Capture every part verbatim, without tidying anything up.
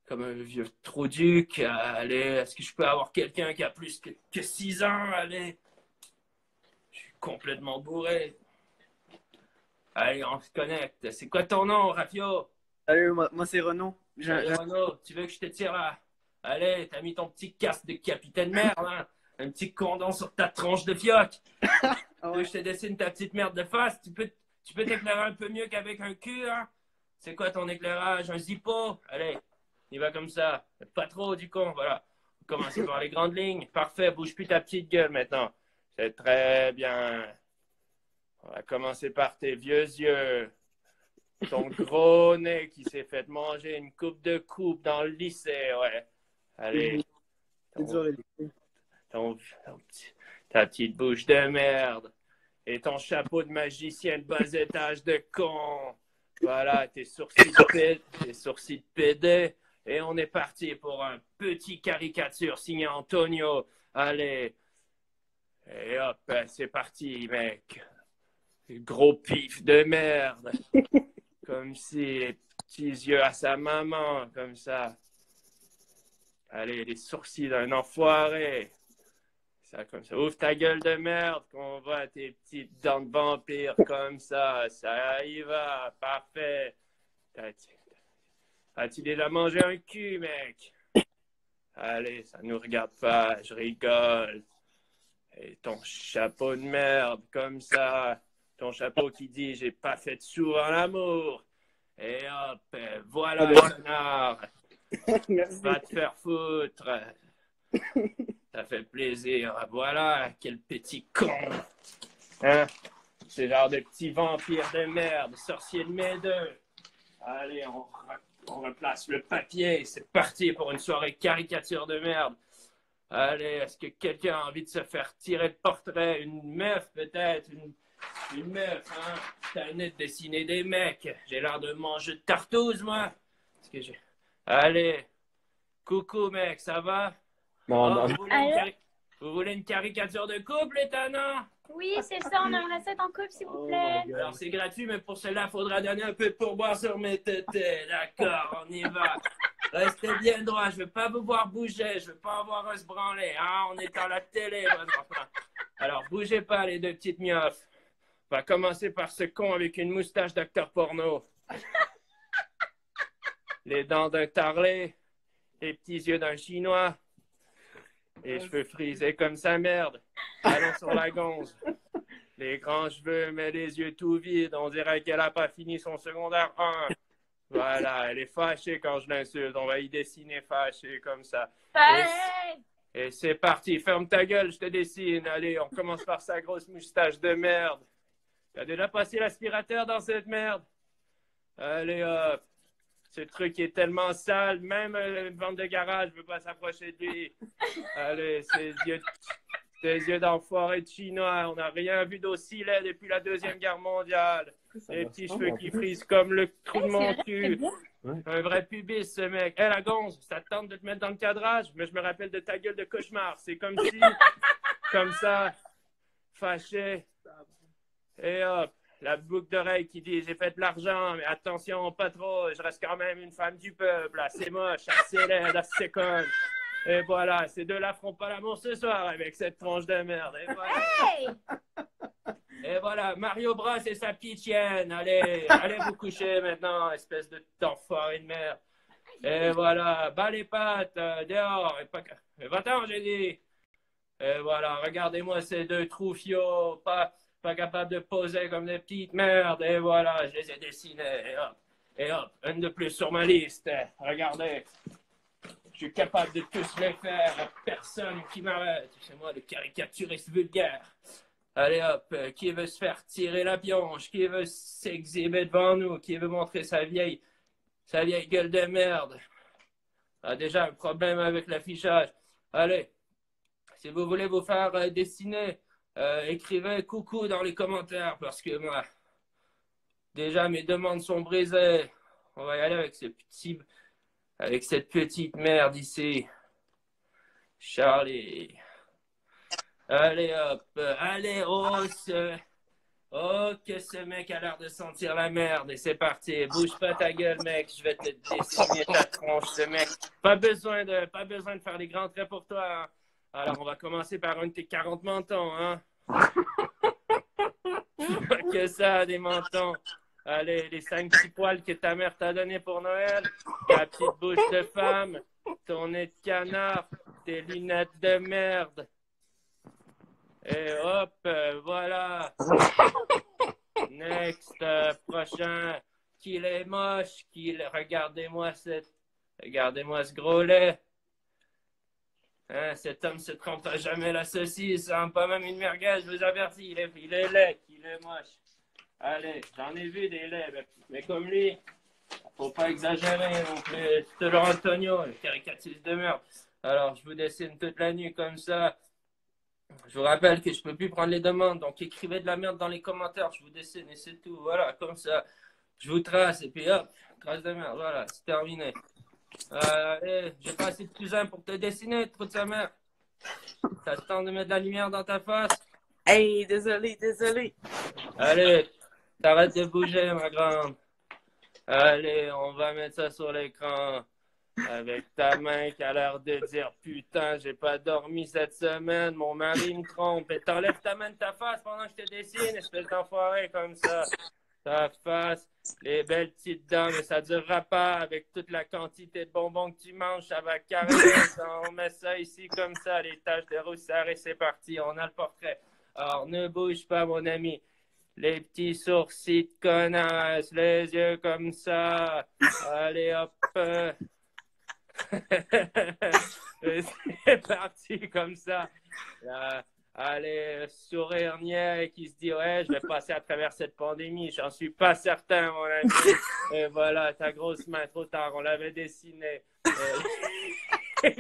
comme un vieux trou-duc. Allez, est-ce que je peux avoir quelqu'un qui a plus que, que six ans? Allez, je suis complètement bourré. Allez, on se connecte. C'est quoi ton nom, Rafio? Salut, moi, moi c'est Renaud. J'ai- Salut, j'ai- Renaud. Tu veux que je te tire là? Allez, t'as mis ton petit casque de capitaine merde, hein? Un petit condom sur ta tronche de fioc. Ah Tu veux ouais. que je te dessine ta petite merde de face? Tu peux, tu peux t'éclairer un peu mieux qu'avec un cul, hein? C'est quoi ton éclairage? Un zippo? Allez, il va comme ça. Pas trop du con, voilà. On va commencer par les grandes lignes. Parfait, bouge plus ta petite gueule maintenant. C'est très bien. On va commencer par tes vieux yeux. Ton gros nez qui s'est fait manger une coupe de coupe dans le lycée, ouais. Allez, C'est ton, dur les deux. ton- ton petit- ta petite bouche de merde. Et ton chapeau de magicien de bas étage de con. Voilà, tes sourcils de pédé, tes sourcils de pédé. Et on est parti pour un petit caricature signé Antonio. Allez. Et hop, c'est parti, mec. Gros pif de merde. Comme si les petits yeux à sa maman, comme ça. Allez, les sourcils d'un enfoiré. Ça, comme ça. Ouvre ta gueule de merde, qu'on voit tes petites dents de vampire comme ça. Ça y va, parfait. As-tu déjà mangé un cul, mec? Allez, ça nous regarde pas, je rigole. Et ton chapeau de merde, comme ça. Ton chapeau qui dit j'ai pas fait souvent l'amour. Et hop, voilà, connard. Merci. Va te faire foutre. Ça fait plaisir. Voilà, quel petit con. Hein? C'est genre de petit vampire de merde, sorcier de mes deux. Allez, on, on replace le papier. C'est parti pour une soirée caricature de merde. Allez, est-ce que quelqu'un a envie de se faire tirer le portrait? Une meuf, peut-être? Une, une meuf, hein? T'as le nez de dessiner des mecs. J'ai l'air de manger de tartouze, moi. Est-ce que j'ai... Allez. Coucou, mec, ça va? Non, Oh, non. vous voulez une, Allô? cari- vous voulez une caricature de couple, étonnant? Oui, c'est ça, on aimerait ça en couple, s'il vous Oh plaît. my God. Alors, c'est gratuit, mais pour cela, il faudra donner un peu de pourboire sur mes tétés. D'accord, on y va. Restez bien droit, je ne veux pas vous voir bouger, je ne veux pas avoir un se branler. Hein? On est à la télé, bon enfant. Alors, bougez pas, les deux petites miaufs. On va commencer par ce con avec une moustache d'acteur porno. Les dents d'un tarlé, les petits yeux d'un chinois, les cheveux frisés comme sa merde. Allons sur la gonze. Les grands cheveux, mais les yeux tout vides. On dirait qu'elle n'a pas fini son secondaire un. Voilà, elle est fâchée quand je l'insulte. On va y dessiner fâchée comme ça. Hey! Et c'est parti. Ferme ta gueule, je te dessine. Allez, on commence par sa grosse moustache de merde. T'as déjà passé l'aspirateur dans cette merde? Allez, hop. Ce truc est tellement sale, même une vente de garage ne veut pas s'approcher de lui. Allez, ses yeux, ses yeux d'enfoiré de chinois. On n'a rien vu d'aussi laid depuis la Deuxième Guerre mondiale. Les petits cheveux qui frisent comme le trou de mon cul. Un vrai pubis, ce mec. Hé, la gonze, ça te tente de te mettre dans le cadrage? Mais je me rappelle de ta gueule de cauchemar. C'est comme si, comme ça, fâché. Et hop. La boucle d'oreille qui dit j'ai fait de l'argent, mais attention, pas trop, je reste quand même une femme du peuple, assez moche, assez laide, assez conne. Et voilà, ces deux-là feront pas l'amour ce soir avec cette tronche de merde. Et voilà, Hey! et voilà Mario Bros et sa petite chienne. Allez, allez vous coucher maintenant, espèce de d'enfoiré de merde. Et voilà, bas les pattes, euh, dehors, et pas... et va-t'en, j'ai dit. Et voilà, regardez-moi ces deux troufiaux, pas... pas capable de poser comme des petites merdes. Et voilà, je les ai dessinés. Et hop, et hop, une de plus sur ma liste. Regardez, je suis capable de tous les faire. Personne qui m'arrête. C'est moi le caricaturiste vulgaire. Allez hop, qui veut se faire tirer la pionche? Qui veut s'exhiber devant nous? Qui veut montrer sa vieille, sa vieille gueule de merde? A déjà un problème avec l'affichage. Allez, si vous voulez vous faire euh, dessiner, Euh, écrivez coucou dans les commentaires parce que moi, déjà mes demandes sont brisées. On va y aller avec ce petit, avec cette petite merde ici. Charlie. Allez hop, allez hausse. Oh, que ce mec a l'air de sentir la merde. Et c'est parti. Bouge pas ta gueule, mec. Je vais te dessiner ta tronche, ce mec. Pas besoin de, pas besoin de faire des grands traits pour toi. Hein. Alors, on va commencer par un de tes quarante mentons, hein. Pas que ça, des mentons. Allez, les cinq petits poils que ta mère t'a donné pour Noël. Ta petite bouche de femme. Ton nez de canard. Tes lunettes de merde. Et hop, euh, voilà. Next, euh, prochain. Qu'il est moche, qu'il... Regardez-moi cette... Regardez-moi ce gros lait. Hein, cet homme se trompera jamais la saucisse, hein, pas même une merguez, je vous avertis, il est, il est laid, il est moche. Allez, j'en ai vu des laits, mais, mais comme lui, faut pas exagérer non plus. Toujours Antonio, le caricaturiste de merde. Alors, je vous dessine toute la nuit comme ça. Je vous rappelle que je peux plus prendre les demandes, donc écrivez de la merde dans les commentaires, je vous dessine et c'est tout. Voilà, comme ça. Je vous trace et puis hop, trace de merde, voilà, c'est terminé. Euh, allez, j'ai pas assez de cousin pour te dessiner, trou de sa mère. Ça te tente de mettre de la lumière dans ta face? Hey, désolé, désolé. Allez, t'arrêtes de bouger, ma grande. Allez, on va mettre ça sur l'écran. Avec ta main qui a l'air de dire « Putain, j'ai pas dormi cette semaine, mon mari me trompe. » Et t'enlèves ta main de ta face pendant que je te dessine, espèce d'enfoiré comme ça. Ta face, les belles petites dents, mais ça durera pas avec toute la quantité de bonbons que tu manges, ça va carrer. On met ça ici comme ça, les taches de rousseur et c'est parti, on a le portrait. Alors, ne bouge pas, mon ami. Les petits sourcils de connasse, les yeux comme ça. Allez, hop. C'est parti comme ça. Là, allez, sourire niais qui se dit ouais, je vais passer à travers cette pandémie. J'en suis pas certain, mon ami. Et voilà, ta grosse main, trop tard, on l'avait dessinée. Euh...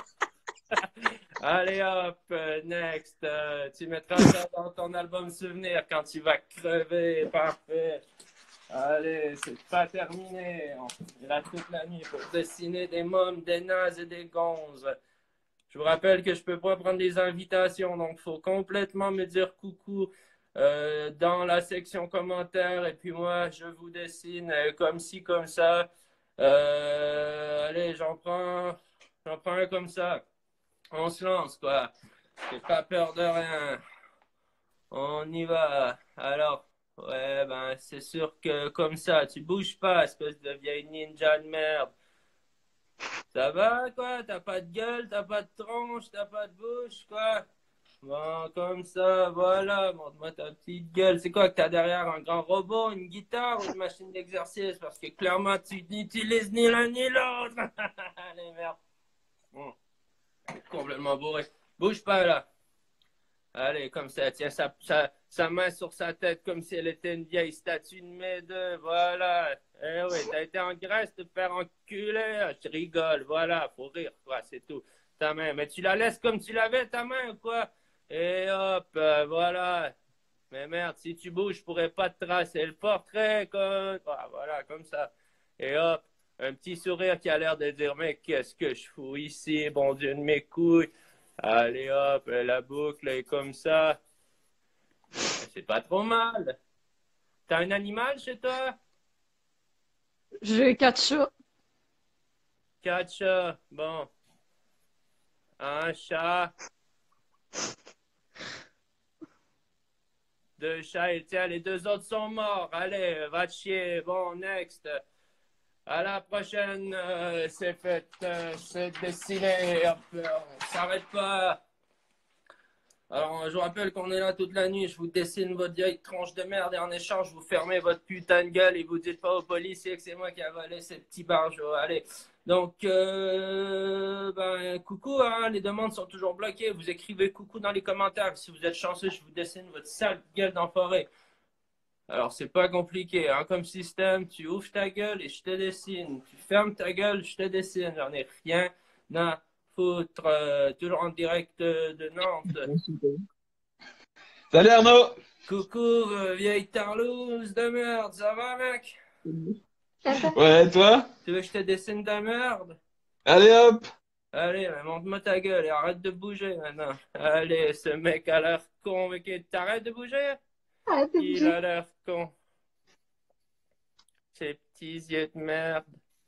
Allez hop, next. Euh, tu mettras ça dans ton album souvenir quand tu vas crever. Parfait. Allez, c'est pas terminé. On est là toute la nuit pour dessiner des mômes, des nazes et des gonzes. Je vous rappelle que je peux pas prendre des invitations, donc il faut complètement me dire coucou euh, dans la section commentaires. Et puis moi, je vous dessine euh, comme ci, comme ça. Euh, allez, j'en prends, j'en prends un comme ça. On se lance, quoi. J'ai pas peur de rien. On y va. Alors. Ouais, ben, c'est sûr que comme ça, tu bouges pas, espèce de vieille ninja de merde. Ça va, quoi? T'as pas de gueule, t'as pas de tronche, t'as pas de bouche, quoi? Bon, comme ça, voilà, montre-moi ta petite gueule. C'est quoi que t'as derrière? Un grand robot, une guitare ou une machine d'exercice? Parce que clairement, tu n'utilises ni l'un ni l'autre. Allez, merde. Bon. Complètement bourré. Bouge pas, là. Allez, comme ça, tiens sa, sa, sa main sur sa tête comme si elle était une vieille statue de Médée, voilà. Eh oui, t'as été en Grèce te faire enculer, je rigole, voilà, faut rire, quoi, c'est tout. Ta main, mais tu la laisses comme tu l'avais, ta main, ou quoi? Et hop, euh, voilà. Mais merde, si tu bouges, je pourrais pas te tracer le portrait, comme... Ah, voilà, comme ça. Et hop, un petit sourire qui a l'air de dire, mais qu'est-ce que je fous ici, bon Dieu de mes couilles. Allez hop, la boucle est comme ça. C'est pas trop mal. T'as un animal chez toi? J'ai quatre chats. Quatre chats. Bon. Un chat. Deux chats. Et tiens, les deux autres sont morts. Allez, va te chier. Bon, next. À la prochaine. Euh, c'est fait. Euh, c'est dessiné. Hop, on s'arrête pas. Alors, je vous rappelle qu'on est là toute la nuit, je vous dessine votre vieille tronche de merde et en échange, vous fermez votre putain de gueule et vous dites pas aux policiers que c'est moi qui ai volé ces petits barjots. Allez, donc, euh, ben, coucou, hein, les demandes sont toujours bloquées. Vous écrivez coucou dans les commentaires. Si vous êtes chanceux, je vous dessine votre sale gueule d'enfoiré. Alors, c'est pas compliqué, hein, comme système. Tu ouvres ta gueule et je te dessine. Tu fermes ta gueule, je te dessine. J'en ai rien à foutre. Euh, toujours en direct euh, de Nantes. Salut Arnaud! Coucou, euh, vieille tarlouse de merde. Ça va, mec? Ouais, toi? Tu veux que je te dessine ta merde? Allez hop! Allez, mais montre-moi ta gueule et arrête de bouger maintenant. Allez, ce mec a l'air con, mais t'arrêtes de bouger? Ah, c'est Il a l'air con. Ces petits yeux de merde.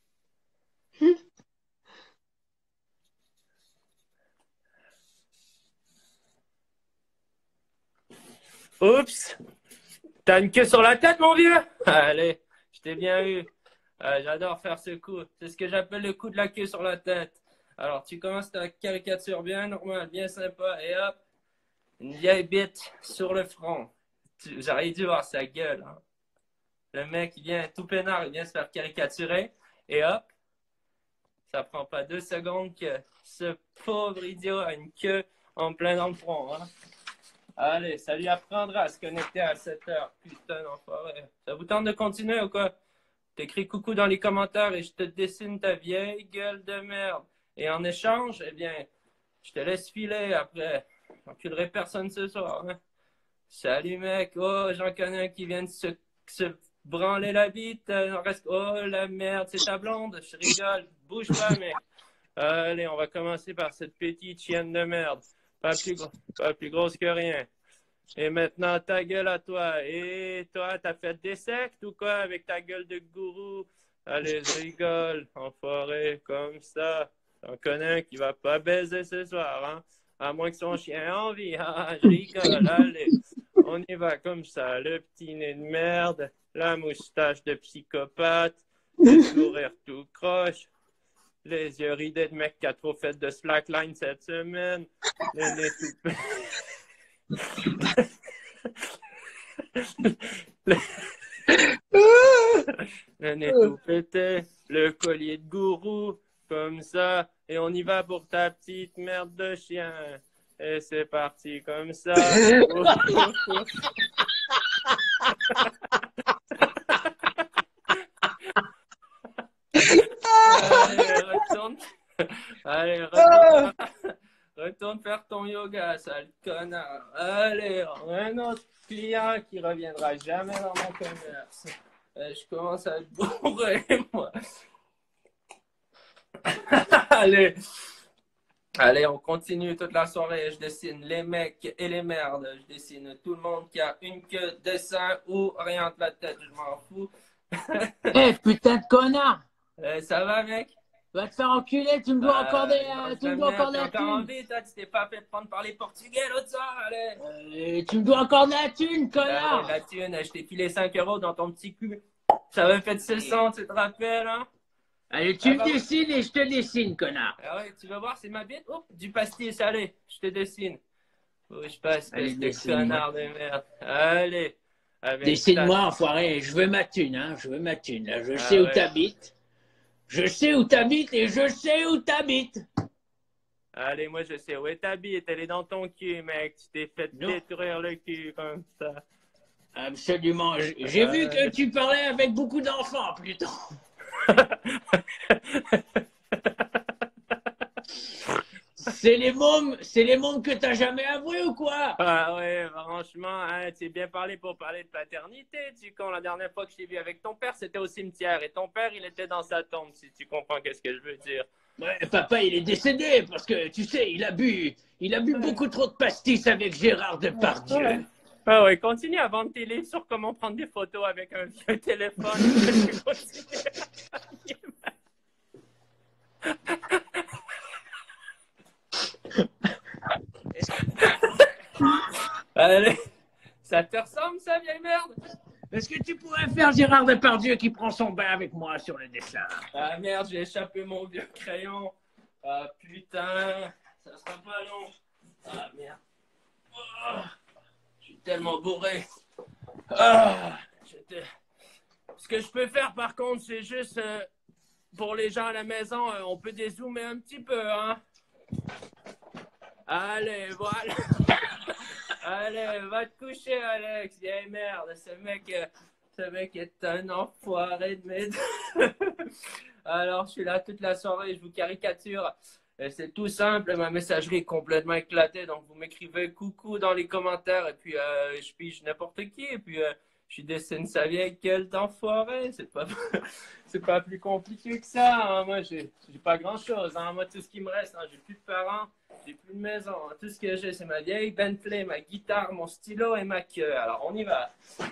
Oups! T'as une queue sur la tête, mon vieux? Allez, je t'ai bien eu. Euh, J'adore faire ce coup. C'est ce que j'appelle le coup de la queue sur la tête. Alors, tu commences ta caricature bien normale, bien sympa, et hop, une vieille bite sur le front. J'aurais dû voir sa gueule. Hein. Le mec, il vient tout peinard, il vient se faire caricaturer, et hop, ça prend pas deux secondes que ce pauvre idiot a une queue en plein dans le front. Hein. Allez, ça lui apprendra à se connecter à sept heures. Putain d'enfoiré. Ça vous tente de continuer ou quoi? T'écris coucou dans les commentaires et je te dessine ta vieille gueule de merde. Et en échange, eh bien, je te laisse filer après. J'enculerai personne ce soir. Hein. Salut mec. Oh, j'en connais un qui vient de se, se branler la bite. Euh, reste... Oh la merde, c'est ta blonde. Je rigole. Bouge pas mec. Allez, on va commencer par cette petite chienne de merde. Pas plus, gros, pas plus grosse que rien. Et maintenant, ta gueule à toi. Et toi, t'as fait des sectes ou quoi avec ta gueule de gourou? Allez, je rigole, enfoiré, comme ça. J'en connais un qui va pas baiser ce soir, hein? À moins que son chien ait envie. Ah, je rigole, allez. On y va comme ça. Le petit nez de merde, la moustache de psychopathe, le sourire tout croche. Les yeux ridés de mec qui a trop fait de slackline cette semaine. Le nez tout... le... le nez tout pété. Le collier de gourou. Comme ça. Et on y va pour ta petite merde de chien. Et c'est parti comme ça. Oh, oh, oh. Allez, retourne. Allez, retourne. Retourne faire ton yoga, sale connard. Allez, un autre client qui reviendra jamais dans mon commerce. Euh, je commence à être bourré, moi. Allez. Allez, on continue toute la soirée. Je dessine les mecs et les merdes. Je dessine tout le monde qui a une queue, dessin ou rien de la tête. Je m'en fous. Eh, hey, putain de connard! Euh, ça va, mec? Va te faire enculer, tu me dois euh, encore des, euh, tu me dois encore de la thune. Encore thune. envie, toi, tu t'es pas fait prendre par les Portugais l'autre soir, allez. Euh, tu me dois encore de la thune, connard. Euh, la thune, je t'ai filé cinq euros dans ton petit cul. Ça m'a fait six cents, tu te rappelles, hein? Allez, tu ah, me bah, dessines et je te dessine, connard. Ah ouais, tu veux voir, c'est ma bite? Oh, du pastis, allez, je te dessine. Bouge pas, espèce de connard de merde. Allez. Dessine-moi, ta... enfoiré, je veux ma thune, hein, je veux ma thune. Là. Je ah, sais ouais. où t'habites. Je sais où t'habites et je sais où t'habites. Allez, moi je sais où t'habites. Elle est dans ton cul, mec. Tu t'es fait non. détruire le cul comme ça. Absolument. J'ai euh... vu que tu parlais avec beaucoup d'enfants, plutôt. C'est les mômes, c'est les mômes que t'as jamais avoué ou quoi? Ah ouais, franchement, hein, tu es bien parlé pour parler de paternité, tu con. La dernière fois que je t'ai vu avec ton père, c'était au cimetière. Et ton père, il était dans sa tombe, si tu comprends qu'est-ce que je veux dire. Ouais, papa, il est décédé parce que, tu sais, il a bu, il a bu ouais. beaucoup trop de pastis avec Gérard Depardieu. Ouais. Ah ouais, continue à vendre tes livres sur comment prendre des photos avec un vieux téléphone. Allez, ça te ressemble ça, vieille merde? Est-ce que tu pourrais faire Gérard Depardieu qui prend son bain avec moi sur le dessin? Ah merde, j'ai échappé mon vieux crayon. Ah putain, ça sera pas long. Ah merde. Oh, je suis tellement bourré. Ah, te... Ce que je peux faire par contre, c'est juste euh, pour les gens à la maison, euh, on peut dézoomer un petit peu, hein. Allez, voilà. Allez, va te coucher, Alex. Vieille merde, ce mec, euh, ce mec est un enfoiré de mes... Alors, je suis là toute la soirée, je vous caricature. C'est tout simple, ma messagerie est complètement éclatée. Donc, vous m'écrivez coucou dans les commentaires et puis euh, je pige n'importe qui. Et puis, euh, Je dessine sa vieille gueule d'enfoiré. C'est pas, c'est pas plus compliqué que ça. Hein. Moi, j'ai, j'ai pas grand-chose. Hein. Moi, tout ce qui me reste, hein, j'ai plus de parents, j'ai plus de maison. Hein. Tout ce que j'ai, c'est ma vieille Bentley, ma guitare, mon stylo et ma queue. Alors, on y va.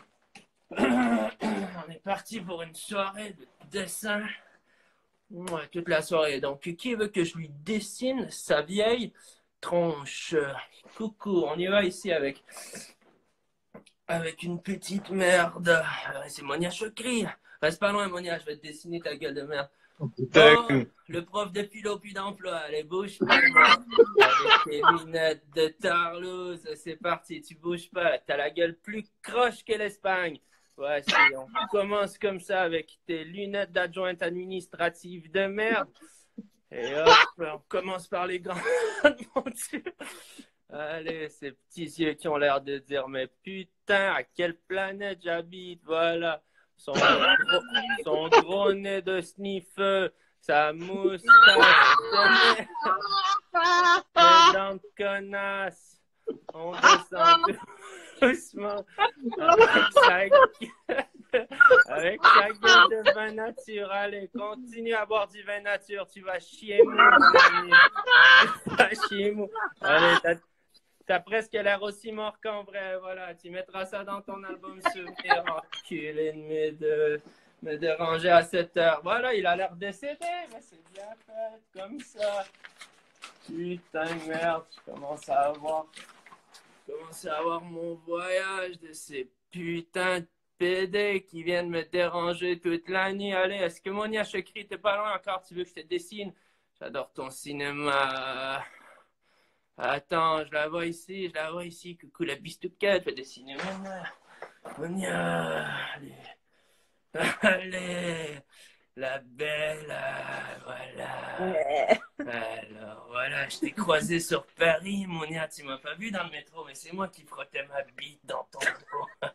On est parti pour une soirée de dessin. Ouais, toute la soirée. Donc, qui veut que je lui dessine sa vieille tronche? Coucou, on y va ici avec, avec une petite merde. Euh, C'est Monia Chokri. Reste pas loin, Monia, je vais te dessiner ta gueule de merde. Oh, le prof de philo puis d'emploi, allez, bouge pas. Avec tes lunettes de Tarlouse, c'est parti, tu bouges pas. T'as la gueule plus croche que l'Espagne. Voici, on commence comme ça avec tes lunettes d'adjointe administrative de merde. Et hop, on commence par les grandes montures. Allez, ces petits yeux qui ont l'air de dire, mais putain, à quelle planète j'habite, voilà. Son gros, son gros nez de sniffeux, sa moustache de merde, ses dents de connasse. On descend doucement avec sa gueule, avec sa gueule de vin nature. Allez, continue à boire du vin nature. Tu vas chier mou, mon ami. Tu vas chier mou. Allez, t'as, t'as presque l'air aussi mort qu'en vrai. Voilà, tu mettras ça dans ton album souvenir. Enculé de me, de me déranger à cette heure. Voilà, il a l'air décédé, mais c'est bien fait, comme ça. Putain de merde, je commence à avoir... Je commence à avoir mon voyage de ces putains de pédés qui viennent me déranger toute la nuit. Allez, est-ce que Monia Chokri, t'es pas loin encore? Tu veux que je te dessine? J'adore ton cinéma. Attends, je la vois ici, je la vois ici. Coucou la bistouquette, je vais dessiner Monia. Monia, allez. Allez, la belle, voilà. Alors voilà, je t'ai croisé sur Paris, Monia, tu m'as pas vu dans le métro, mais c'est moi qui frottais ma bite dans ton dos.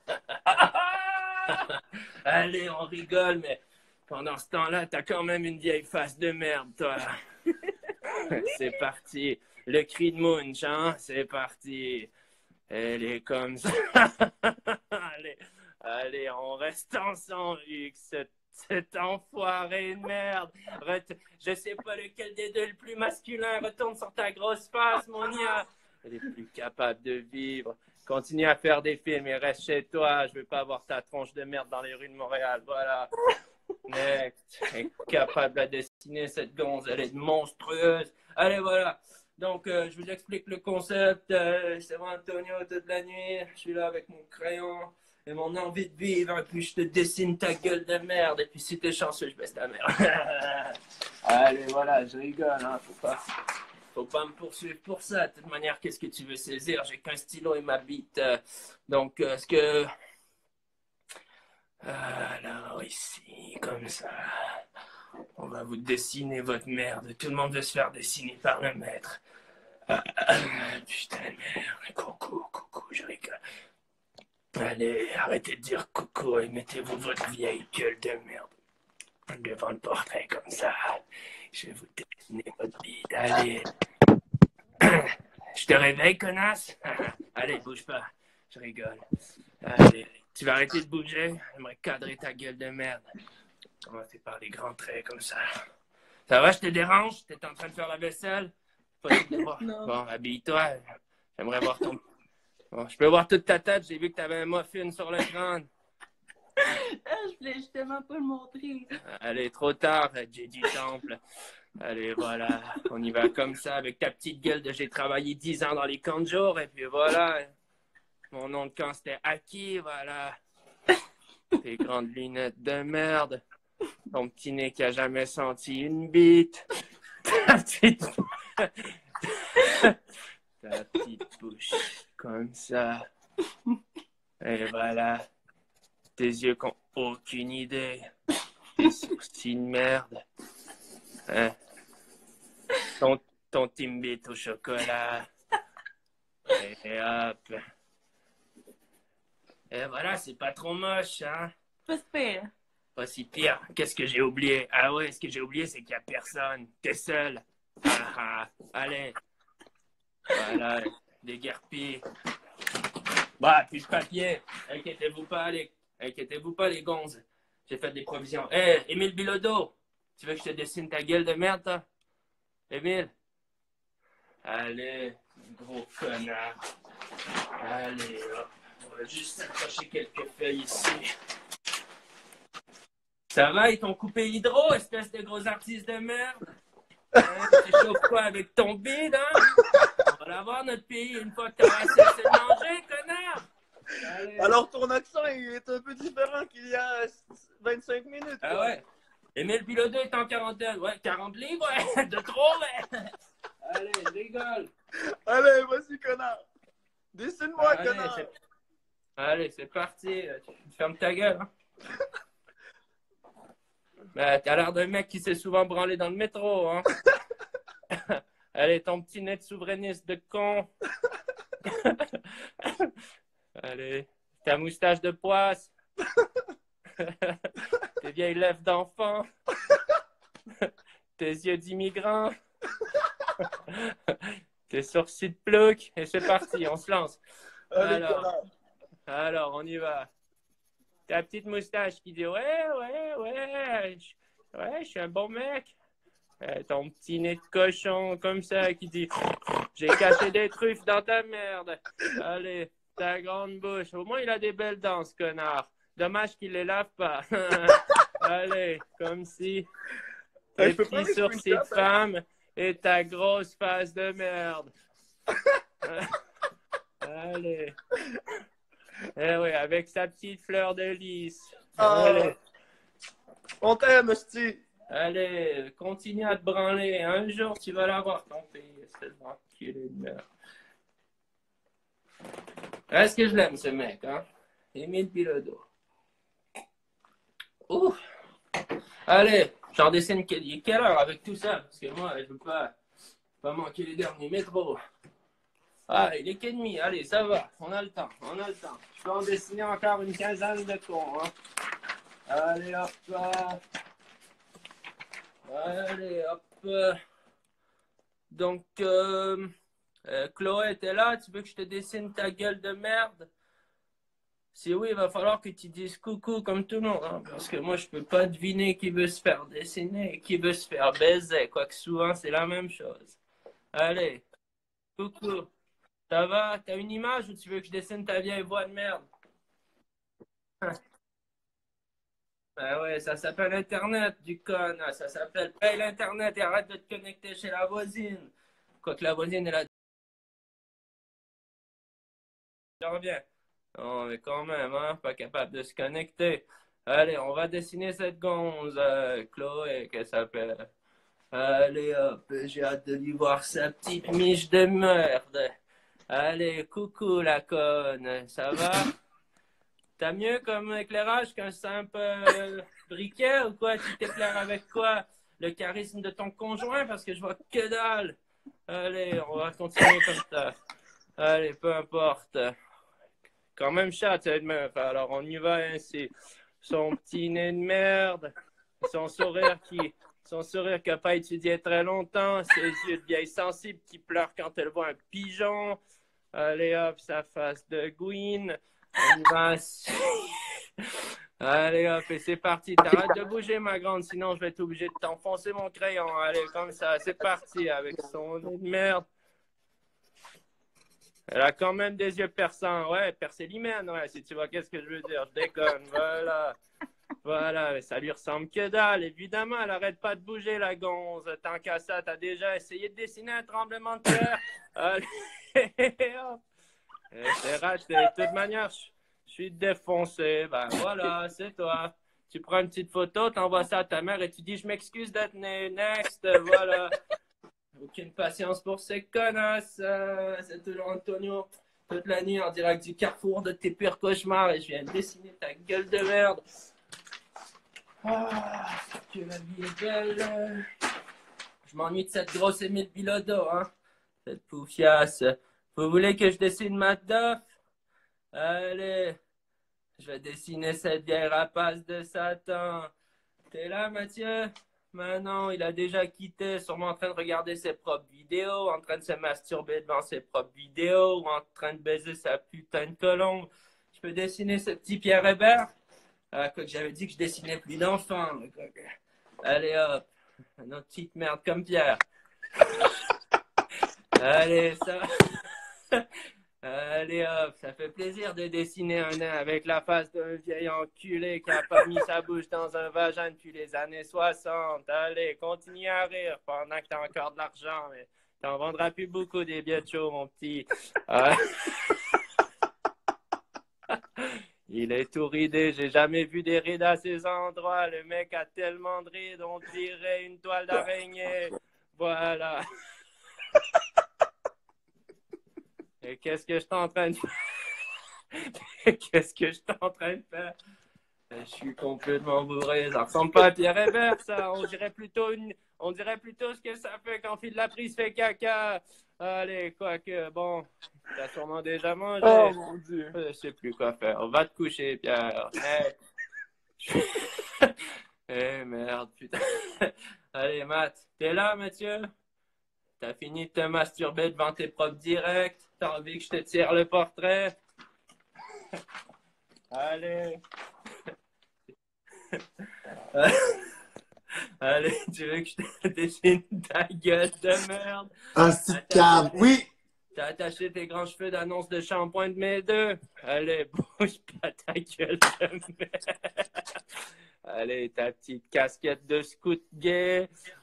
Allez, on rigole, mais pendant ce temps-là, t'as quand même une vieille face de merde, toi. C'est parti, le cri de Munch, hein, c'est parti. Elle est comme ça. Allez, allez, on reste ensemble, X. Cet enfoiré de merde. Ret... Je sais pas lequel des deux est le plus masculin. Retourne sur ta grosse face, Monia. Elle est plus capable de vivre. Continue à faire des films et reste chez toi. Je veux pas avoir ta tronche de merde dans les rues de Montréal. Voilà. Next. Elle est capable de dessiner cette gonze. Elle est monstrueuse. Allez, voilà. Donc, euh, je vous explique le concept. Euh, c'est moi, Antonio, toute la nuit. Je suis là avec mon crayon. Et mon envie de vivre, et puis je te dessine ta gueule de merde, et puis si t'es chanceux, je baisse ta merde. Allez, voilà, je rigole, hein, faut pas, faut pas me poursuivre pour ça. De toute manière, qu'est-ce que tu veux saisir? J'ai qu'un stylo et ma bite. Donc, est-ce que... Alors, ici, comme ça, on va vous dessiner votre merde. Tout le monde veut se faire dessiner par le maître. Ah, putain de merde, coucou, coucou, je rigole. Allez, arrêtez de dire coucou et mettez-vous votre vieille gueule de merde devant le portrait comme ça. Je vais vous dessiner votre bide. Allez. Je te réveille, connasse? Allez, bouge pas. Je rigole. Allez, tu vas arrêter de bouger? J'aimerais cadrer ta gueule de merde. Commencez par les grands traits comme ça. Ça va, je te dérange? T'es en train de faire la vaisselle? Non. Bon, habille-toi. J'aimerais voir ton... Bon, je peux voir toute ta tête, j'ai vu que tu avais un muffin sur le crâne. Ah, je voulais justement pas le montrer. Allez, trop tard, J D Temple. Allez, voilà, on y va comme ça, avec ta petite gueule de j'ai travaillé dix ans dans les camps de jour, et puis voilà, mon nom de camp c'était Aki, voilà. Tes grandes lunettes de merde, ton petit nez qui a jamais senti une bite, ta petite... ta petite bouche, comme ça. Et voilà. Tes yeux qui n'ont aucune idée. Tes sourcils de merde. Hein? Ton, ton Timbit au chocolat. Et hop. Et voilà, c'est pas trop moche, hein? Pas si pire. Pas si pire. Qu'est-ce que j'ai oublié? Ah ouais, ce que j'ai oublié, c'est qu'il n'y a personne. T'es seul. Ah ah. Allez. Voilà, déguerpi. Bah, plus de papier. Inquiétez-vous pas, les, Inquiétez-vous pas, les gonzes. J'ai fait des provisions. Hé, hey, Émile Bilodeau, tu veux que je te dessine ta gueule de merde, toi? Émile? Allez, gros connard. Allez, hop. On va juste accrocher quelques feuilles ici. Ça va, ils t'ont coupé l'hydro, espèce de gros artiste de merde? Hein, tu t'échauffes quoi avec ton bide, hein? On va l'avoir, notre pays, une fois que t'auras assez de manger, connard! Allez. Alors, ton accent il est un peu différent qu'il y a vingt-cinq minutes. Ah quoi. ouais? Émile Bilodeau est en quarantaine. Ouais, quarante livres, ouais, de trop, ouais. Allez, je rigole. Allez, vas-y, connard. Dessine-moi, Allez, connard. c'est... Allez, c'est parti. Tu fermes ta gueule, hein. Ben, t'as l'air d'un mec qui s'est souvent branlé dans le métro, hein. Allez, ton petit nez de souverainiste de con. Allez, ta moustache de poisse. Tes vieilles lèvres d'enfant. Tes yeux d'immigrant. Tes sourcils de plouc. Et c'est parti, on se lance. Allez, Alors, connard. alors, on y va. Ta petite moustache qui dit ouais, ouais, ouais, je, ouais, je suis un bon mec. Euh, ton petit nez de cochon comme ça qui dit j'ai caché des truffes dans ta merde. Allez, ta grande bouche. Au moins, il a des belles dents, ce connard. Dommage qu'il les lave pas. Allez, comme si tes Hey, je peux prendre petits les sourcils de screenshots, hein? femme et ta grosse face de merde. Allez. Eh oui, avec sa petite fleur de lys. Ah. Allez, On t'aime, hostie. allez, continue à te branler. Un jour, tu vas l'avoir, ton pays. C'est enculé de merde. Est-ce que je l'aime, ce mec, hein? Émile Bilodeau. Ouh! Allez, j'en dessine quelle, quelle heure avec tout ça? Parce que moi, je veux pas, pas manquer les derniers métros. Ah, il est qu'et demi. Allez, ça va. On a le temps. On a le temps. Je peux en dessiner encore une quinzaine de cons. Hein. Allez, hop. Euh... Allez, hop. Euh... Donc, euh... Euh, Chloé, t'es là? Tu veux que je te dessine ta gueule de merde? Si oui, il va falloir que tu dises coucou comme tout le monde. Hein, parce que moi, je peux pas deviner qui veut se faire dessiner et qui veut se faire baiser. Quoique souvent, c'est la même chose. Allez, coucou. Ça va? T'as une image ou tu veux que je dessine ta vieille voix de merde? Ben ouais, ça s'appelle Internet, du con. Ça s'appelle paye l'Internet et arrête de te connecter chez la voisine. Quoique la voisine, elle a... Je reviens. Non, mais quand même, hein, pas capable de se connecter. Allez, on va dessiner cette gonze, euh, Chloé, qu'elle s'appelle. Allez, hop, j'ai hâte de lui voir sa petite miche de merde. Allez, coucou la conne, ça va? T'as mieux comme éclairage qu'un simple euh, briquet ou quoi? Tu t'éclaires avec quoi? Le charisme de ton conjoint parce que je vois que dalle. Allez, on va continuer comme ça. Allez, peu importe. Quand même chat, cette meuf. Alors, on y va ainsi. Son petit nez de merde. Son sourire qui... Son sourire qui n'a pas étudié très longtemps. Ses yeux de vieille sensible qui pleure quand elle voit un pigeon. Allez hop, sa face de Gwyn. On y va ainsi. Allez hop, et c'est parti. T'arrêtes de bouger, ma grande, sinon je vais être obligé de t'enfoncer mon crayon. Allez, comme ça, c'est parti avec son nez de merde. Elle a quand même des yeux perçants. Ouais, percélimène, ouais, si tu vois qu'est-ce que je veux dire. Je déconne, voilà. Voilà, mais ça lui ressemble que dalle. Évidemment, elle arrête pas de bouger, la gonze. Tant qu'à ça, t'as déjà essayé de dessiner un tremblement de terre. Allez, hop. C'est racheté. De toute manière, je, je suis défoncé. Ben voilà, c'est toi. Tu prends une petite photo, t'envoies ça à ta mère et tu dis « Je m'excuse d'être né. Next. » Voilà. Aucune patience pour ces connasses. Euh, c'est toujours Antonio. Toute la nuit en direct du carrefour de tes pires cauchemars et je viens de dessiner ta gueule de merde. Ah, que la vie est belle. Je m'ennuie de cette grosse Émile Bilodeau, hein. Cette poufiasse. Vous voulez que je dessine Madoff? Allez. Je vais dessiner cette vieille rapace de Satan. T'es là, Mathieu? Mais non, il a déjà quitté, sûrement en train de regarder ses propres vidéos, en train de se masturber devant ses propres vidéos, ou en train de baiser sa putain de colombe. Je peux dessiner ce petit Pierre Hébert? Ah, quoi que j'avais dit que je dessinais plus d'enfants. mais quoi que- Allez hop, notre petite merde comme Pierre. Allez, ça. Allez hop, ça fait plaisir de dessiner un nain avec la face d'un vieil enculé qui a pas mis sa bouche dans un vagin depuis les années soixante. Allez, continue à rire pendant que t'as encore de l'argent, mais t'en vendras plus beaucoup des billets de show, mon petit. Ah. Il est tout ridé, j'ai jamais vu des rides à ces endroits. Le mec a tellement de rides, on dirait une toile d'araignée. Voilà. Et qu'est-ce que je suis en train de faire? Qu'est-ce que je suis en train de faire? Je suis complètement bourré. Ça ressemble pas à Pierre Hébert, ça. On dirait plutôt une... On dirait plutôt ce que ça fait quand Phil Laprise fait caca. Allez, quoique, bon, t'as sûrement déjà mangé. Oh mon Dieu. Je sais plus quoi faire. Va te coucher, Pierre. Hey. Eh merde, putain. Allez, Matt. T'es là, Mathieu? T'as fini de te masturber devant tes propres directs? T'as envie que je te tire le portrait? Allez. Allez, tu veux que je te dessine ta gueule de merde? Ah, c'est cave. Oui. T'as attaché tes grands cheveux d'annonce de shampoing de mes deux. Allez, bouge pas ta gueule de merde. Allez, ta petite casquette de scout gay.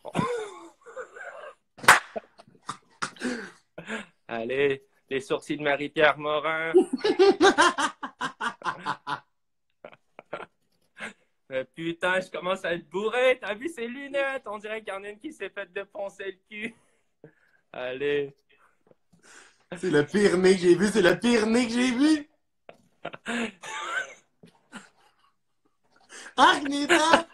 Allez, les sourcils de Marie-Pierre Morin. Mais putain, je commence à être bourré. T'as vu ses lunettes? On dirait qu'il y en a une qui s'est faite défoncer le cul. Allez. C'est le pire nez que j'ai vu. C'est le pire nez que j'ai vu. Ah, Nita!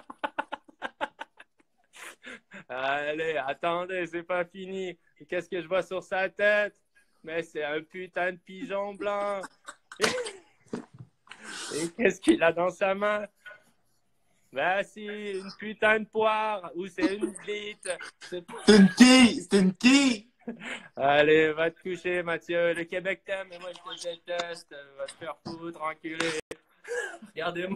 Allez, attendez, c'est pas fini. Qu'est-ce que je vois sur sa tête? Mais c'est un putain de pigeon blanc. Et qu'est-ce qu'il a dans sa main? Ben si, une putain de poire. Ou c'est une bite. C'est pas... C'est une quille! C'est une quille! Allez, va te coucher, Mathieu. Le Québec t'aime, mais moi je te déteste. Va te faire foutre, enculé. Regardez-moi.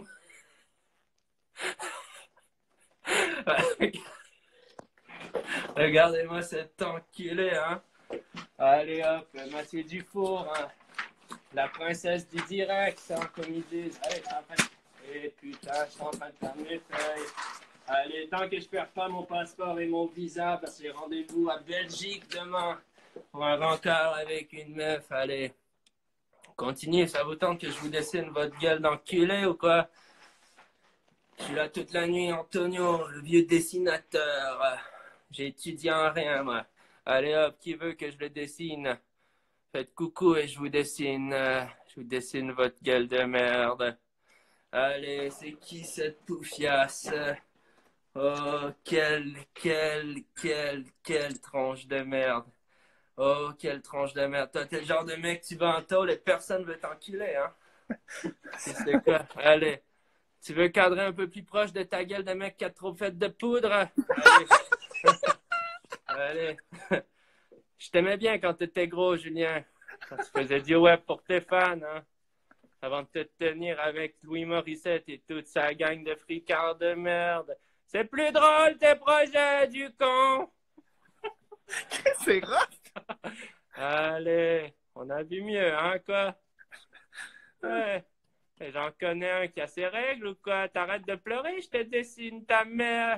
Regardez-moi cet enculé, hein. Allez hop, Mathieu Dufour, hein. La princesse du direct, hein, comme ils disent. Allez, je suis en train de... Eh putain, je suis en train de faire mes feuilles. Allez, tant que je perds pas mon passeport et mon visa, parce que j'ai rendez-vous à Belgique demain pour un rencard avec une meuf. Allez, continuez, ça vous tente que je vous dessine votre gueule d'enculé ou quoi? Je suis là toute la nuit, Antonio, le vieux dessinateur. J'ai étudié en rien, moi. Allez hop, qui veut que je le dessine? Faites coucou et je vous dessine. Je vous dessine votre gueule de merde. Allez, c'est qui cette poufiasse? Oh, quelle, quelle, quelle, quelle tranche de merde. Oh, quelle tranche de merde. Toi, t'es le genre de mec, tu vas en tôle et personne veut t'enculer, hein? C'est quoi? Allez. Tu veux cadrer un peu plus proche de ta gueule de mec qui a trop fait de poudre? Allez. Allez. Je t'aimais bien quand t'étais gros, Julien. Quand tu faisais du web pour tes fans, hein? Avant de te tenir avec Louis Morissette et toute sa gang de fricards de merde. C'est plus drôle tes projets, du con! C'est rough! Allez, on a vu mieux, hein, quoi? Ouais. J'en connais un qui a ses règles ou quoi? T'arrêtes de pleurer, je te dessine ta mère.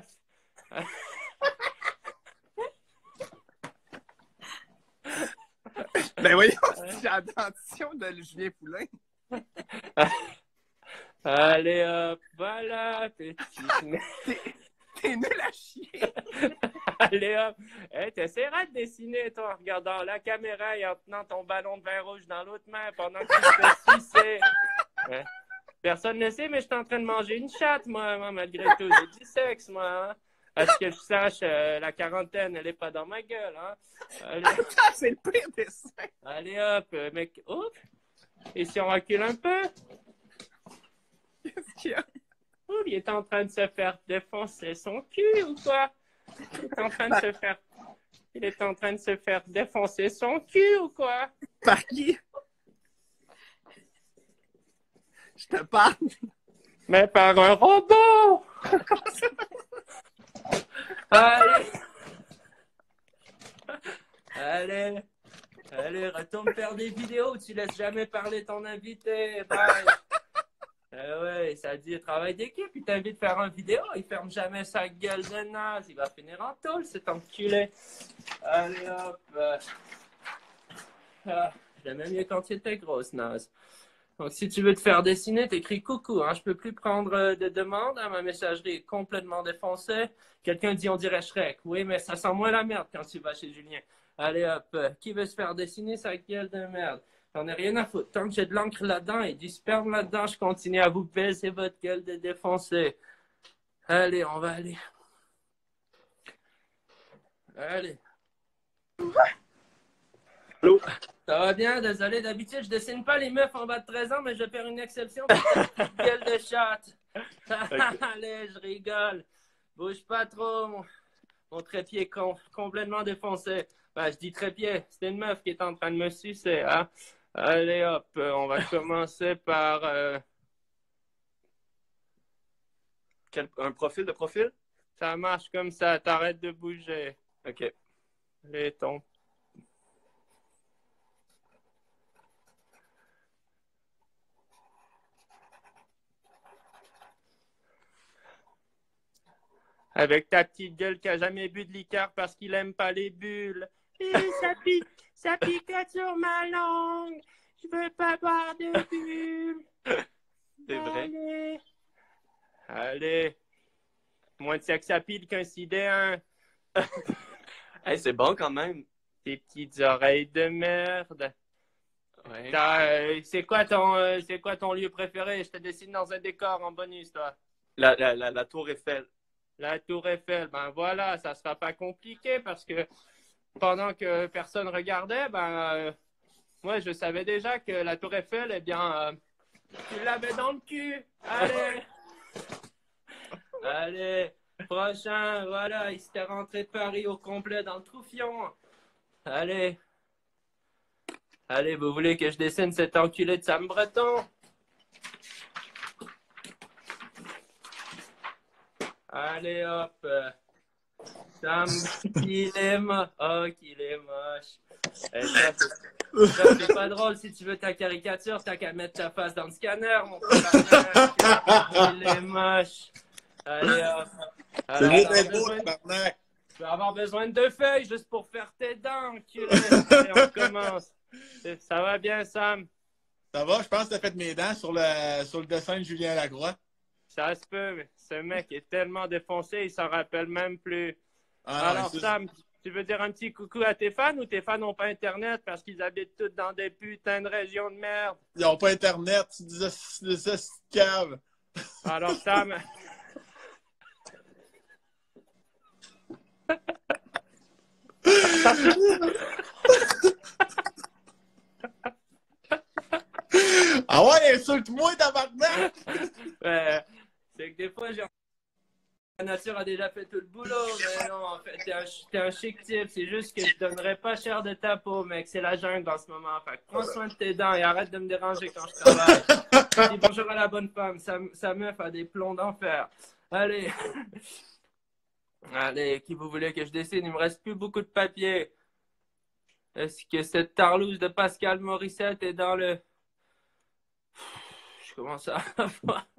Ben voyons, j'ai l'attention de Julien Poulin. Allez hop, voilà, petit. T'es nul à chier. Allez hop. Hey, t'essaieras de dessiner, toi, en regardant la caméra et en tenant ton ballon de vin rouge dans l'autre main pendant que tu te fais sucer. Hein? Personne ne sait, mais je suis en train de manger une chatte, moi, moi malgré tout. J'ai du sexe, moi. Hein? Parce que je sache, euh, la quarantaine, elle est pas dans ma gueule. Hein? Allez. C'est le pire dessin. Allez hop, euh, mec. Hop. Et si on recule un peu? Qu'est-ce qu'il y a? Oh, il est en train de se faire défoncer son cul ou quoi? Il est en train de se faire... Il est en train de se faire défoncer son cul ou quoi? Par qui? Je te parle. mais par un robot! Allez! Allez! Allez, retourne faire des vidéos, tu laisses jamais parler ton invité. Bye! Euh, ouais, ça dit travail d'équipe, il t'invite à faire une vidéo, il ferme jamais sa gueule de naze, il va finir en tôle, cet enculé. Allez hop. Euh... Ah, j'aimais mieux quand tu étais grosse naze. Donc si tu veux te faire dessiner, t'écris coucou, hein, je peux plus prendre de demandes, hein, ma messagerie est complètement défoncée. Quelqu'un dit on dirait Shrek, oui mais ça sent moins la merde quand tu vas chez Julien. Allez hop, euh, qui veut se faire dessiner sa gueule de merde? J'en ai rien à foutre. Tant que j'ai de l'encre là-dedans et du sperme là-dedans, je continue à vous baiser votre gueule de défoncé. Allez, on va aller. Allez. Allô? Ça va bien? Désolé, d'habitude, je dessine pas les meufs en bas de treize ans, mais je vais faire une exception pour cette petite gueule de chatte. Allez, je rigole. Bouge pas trop, mon, mon trépied est com complètement défoncé. Ben, je dis trépied, c'est une meuf qui est en train de me sucer, hein? Allez hop, on va commencer par... Euh... Quel, un profil de profil? Ça marche comme ça, t'arrêtes de bouger. OK. Allez, ton... Avec ta petite gueule qui a jamais bu de liqueur parce qu'il aime pas les bulles. Et ça pique, ça pique sur ma langue. Je veux pas boire de bulles. C'est vrai. Allez. Allez. Moins de sexe à pile qu'un sidéen. Hey, c'est bon quand même. Tes petites oreilles de merde. Ouais. Euh, c'est quoi ton euh, c'est quoi ton lieu préféré? Je te dessine dans un décor en bonus, toi. La, la, la, la tour Eiffel. La tour Eiffel, ben voilà, ça sera pas compliqué parce que pendant que personne regardait, ben euh, moi je savais déjà que la tour Eiffel, eh bien, euh, tu l'avais dans le cul. Allez, allez, prochain, voilà, il s'était rentré de Paris au complet dans le troufion. Allez, allez, vous voulez que je dessine cet enculé de Sam Breton? Allez hop, euh, Sam, qu'il est moche. Oh, qu'il est moche. Eh, ça, c'est pas drôle. Si tu veux ta caricature, t'as qu'à mettre ta face dans le scanner, mon frère. Il est moche. Allez hop. C'est mieux d'être beau, tabarnak. Tu vas avoir besoin de deux feuilles juste pour faire tes dents, enculé. Allez, on commence. Ça va bien, Sam? Ça va? Je pense que t'as fait mes dents sur le, sur le dessin de Julien Lacroix. Ça se peut, mais ce mec est tellement défoncé, il s'en rappelle même plus. Ah, Alors, non, Sam, tu veux dire un petit coucou à tes fans ou tes fans n'ont pas Internet parce qu'ils habitent tous dans des putains de régions de merde? Ils n'ont pas Internet, tu disais ça, c'est cave. Alors, Sam... Ah ouais, insulte-moi, tabarnak! euh, c'est que des fois, j'ai... La nature a déjà fait tout le boulot, mais non, en fait, t'es un, t'es un chic type. C'est juste que je donnerais pas cher de ta peau, mec. C'est la jungle en ce moment. Fait que prends soin de tes dents et arrête de me déranger quand je travaille. Dis bonjour à la bonne femme. Sa, sa meuf a des plombs d'enfer. Allez. Allez, qui vous voulez que je dessine? Il me reste plus beaucoup de papier. Est-ce que cette tarlouse de Pascal Morissette est dans le... Je commence à avoir...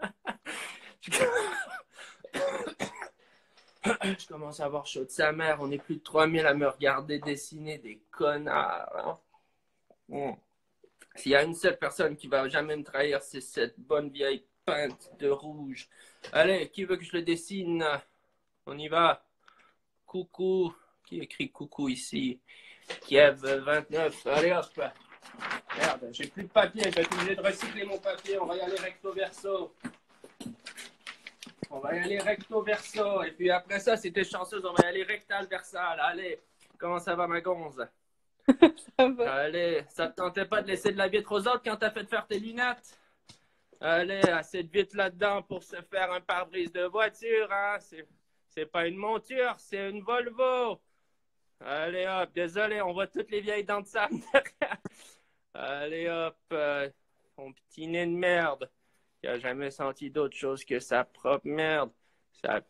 Je commence à avoir chaud de sa mère. On est plus de trois mille à me regarder dessiner des connards. Hein? Bon. S'il y a une seule personne qui va jamais me trahir, c'est cette bonne vieille peinte de rouge. Allez, qui veut que je le dessine? On y va. Coucou. Qui écrit coucou ici? Kiev vingt-neuf. Allez hop. Merde, j'ai plus de papier. Je vais être obligé de recycler mon papier. On va y aller recto verso. On va y aller recto verso. Et puis après ça, si t'es chanceuse, on va y aller rectal versal. Allez, comment ça va, ma gonze? Ça va. Allez, ça te tentait pas de laisser de la vitre aux autres quand t'as fait de faire tes lunettes? Allez, assez de vitre là-dedans pour se faire un pare-brise de voiture, hein? C'est pas une monture, c'est une Volvo. Allez hop, désolé, on voit toutes les vieilles dents de Sam derrière. Allez hop, euh, ton petit nez de merde. qui a jamais senti d'autre chose que sa propre merde. Sa,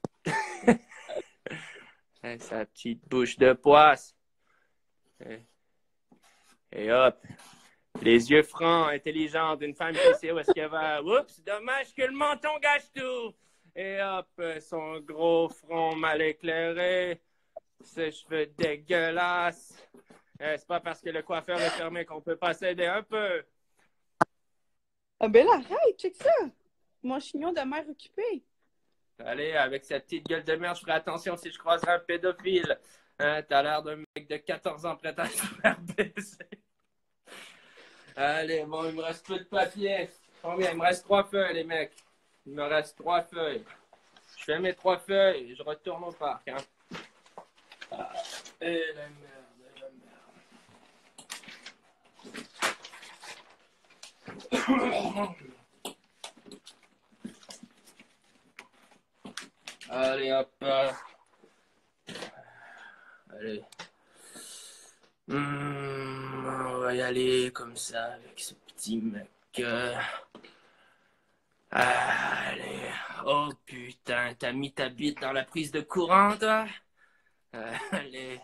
sa petite bouche de poisse. Et, et hop, les yeux francs, intelligents d'une femme qui sait où est-ce qu'elle va. Oups, dommage que le menton gâche tout. Et hop, son gros front mal éclairé, ses cheveux dégueulasses. Eh, c'est pas parce que le coiffeur est fermé qu'on peut pas s'aider un peu. Ah ben là, arrête, check ça. Mon chignon de mère occupée. Allez, avec cette petite gueule de merde, je ferai attention si je croiserai un pédophile. Hein, t'as l'air d'un mec de quatorze ans prêt à se faire baiser. Allez, bon, il me reste peu de papier. Combien? Il me reste trois feuilles, les mecs. Il me reste trois feuilles. Je fais mes trois feuilles et je retourne au parc. Hein. Ah, et la merde, et la merde. Allez, hop. Euh... Allez. Mmh, on va y aller comme ça avec ce petit mec. Euh... Allez. Oh putain, t'as mis ta bite dans la prise de courant, toi? Euh, allez.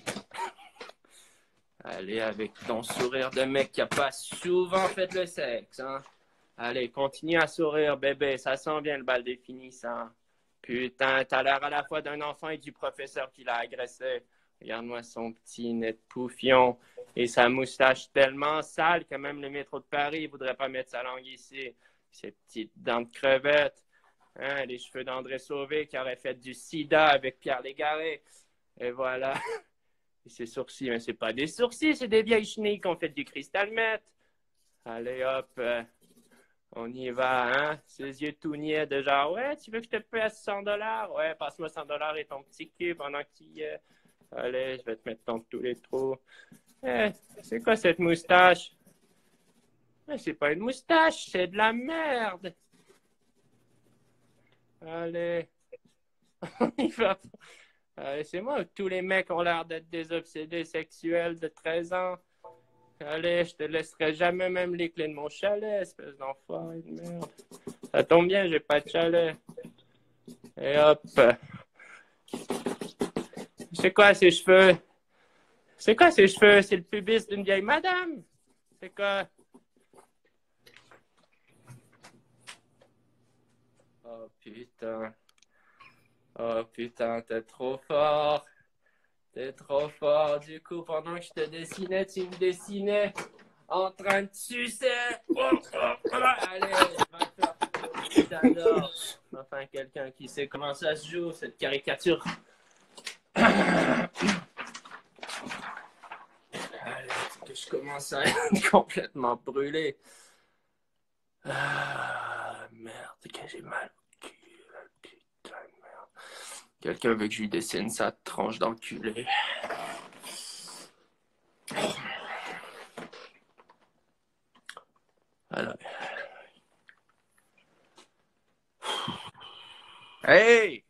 Allez, avec ton sourire de mec qui a pas souvent fait le sexe, hein? Allez, continue à sourire, bébé. Ça sent bien le bal définissant. Putain, t'as l'air à la fois d'un enfant et du professeur qui l'a agressé. Regarde-moi son petit nez de pouffion et sa moustache tellement sale que même le métro de Paris ne voudrait pas mettre sa langue ici. Ses petites dents de crevette. Hein, les cheveux d'André Sauvé qui aurait fait du sida avec Pierre Légaré. Et voilà. Et ses sourcils, mais c'est pas des sourcils, c'est des vieilles chenilles qui ont fait du cristal meth. Allez hop, euh, on y va, hein. Ses yeux tout niais de genre, ouais, tu veux que je te paye cent dollars? Ouais, passe-moi cent dollars et ton petit cul pendant qu'il est. Allez, je vais te mettre dans tous les trous. Eh, c'est quoi cette moustache? Eh, c'est pas une moustache, c'est de la merde. Allez, on y va. Allez, c'est moi où tous les mecs ont l'air d'être des obsédés sexuels de treize ans. Allez, je te laisserai jamais même les clés de mon chalet, espèce d'enfoiré de merde. Ça tombe bien, j'ai pas de chalet. Et hop. C'est quoi ces cheveux? C'est quoi ces cheveux? C'est le pubis d'une vieille madame? C'est quoi? Oh putain. Oh putain, t'es trop fort. T'es trop fort. Du coup, pendant que je te dessinais, tu me dessinais en train de sucer. Oh, oh, oh. Allez, va faire. J'adore. Enfin, quelqu'un qui sait comment ça se joue, cette caricature. Allez, que je commence à être complètement brûlé. Ah, merde, que j'ai mal au cul. Putain de merde. Quelqu'un veut que je lui dessine sa tranche d'enculé. Alors. Hey!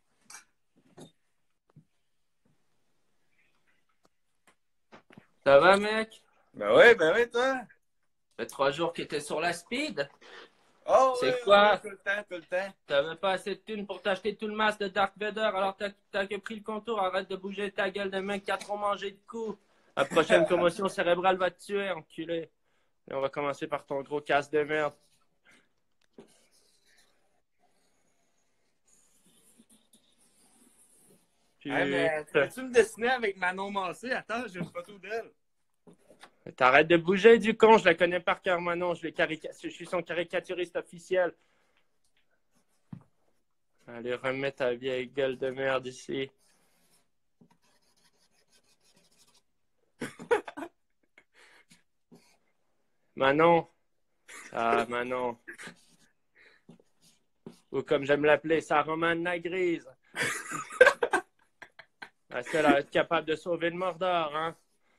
Ça va, mec? Ben ouais, ben ouais, toi. Ça fait trois jours que t'es sur la speed. Oh, C'est ouais, quoi? ouais, tout le temps, tout le temps. T'avais pas assez de thunes pour t'acheter tout le masque de Dark Vader, alors t'as t'as que pris le contour. Arrête de bouger ta gueule de mec qui a trop mangé de coups. La prochaine commotion cérébrale va te tuer, enculé. Et on va commencer par ton gros casse de merde. Hey, mais peux-tu me dessiner avec Manon Massé? Attends, j'ai une photo d'elle. T'arrêtes de bouger du con, je la connais par cœur, Manon. Je, carica... je suis son caricaturiste officiel. Allez, remets ta vieille gueule de merde ici. Manon. Ah, Manon. Ou comme j'aime l'appeler, ça Romane la grise. La seule à être capable de sauver le Mordor, hein.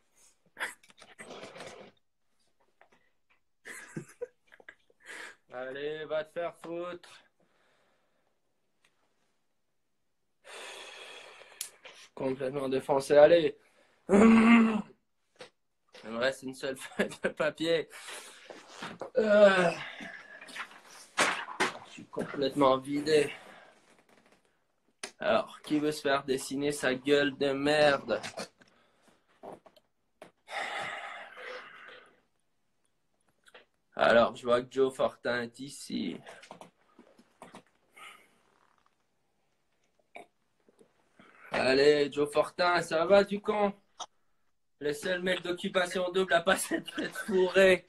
Allez, va te faire foutre. Je suis complètement défoncé. Allez. Il me reste une seule feuille de papier. Euh... suis complètement vidé. Alors, qui veut se faire dessiner sa gueule de merde? Alors, je vois que Joe Fortin est ici. Allez, Joe Fortin, ça va du con? Le seul mec d'occupation double à pas s'être fait fourrer.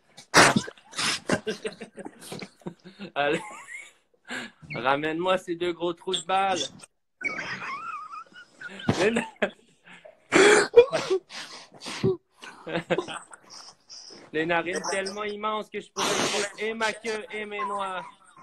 Allez, ramène-moi ces deux gros trous de balles. Les, na... Les narines tellement immenses que je pourrais foutre et ma queue et mes noix.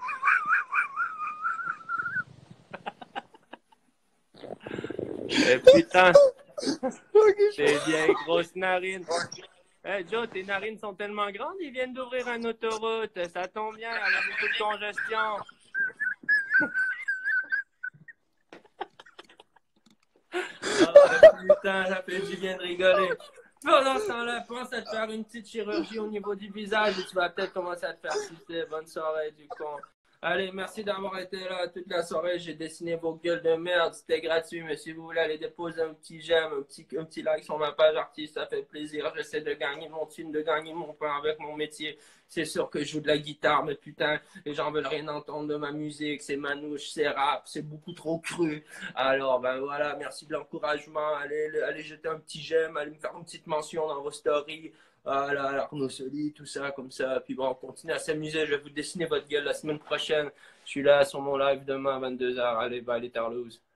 Et putain, t'es bien grosse narine. Hey Joe, tes narines sont tellement grandes, ils viennent d'ouvrir une autoroute. Ça tombe bien, il y a beaucoup de congestion. Oh putain, ça fait du bien de rigoler. Pendant ce temps-là, pense à te faire une petite chirurgie au niveau du visage et tu vas peut-être commencer à te faire sucer. Bonne soirée du con. Allez, merci d'avoir été là toute la soirée. J'ai dessiné vos gueules de merde. C'était gratuit, mais si vous voulez aller déposer un petit j'aime, un petit, un petit like sur ma page artiste, ça fait plaisir. J'essaie de gagner mon thune, de gagner mon pain avec mon métier. C'est sûr que je joue de la guitare, mais putain, les gens veulent rien entendre de ma musique. C'est manouche, c'est rap, c'est beaucoup trop cru. Alors, ben voilà, merci de l'encouragement. Allez, allez jeter un petit j'aime, allez me faire une petite mention dans vos stories. Voilà, Arnaud Soli, tout ça, comme ça. Puis bon, on continue à s'amuser. Je vais vous dessiner votre gueule la semaine prochaine. Je suis là sur mon live demain à vingt-deux heures. Allez, bye les Tarlouse.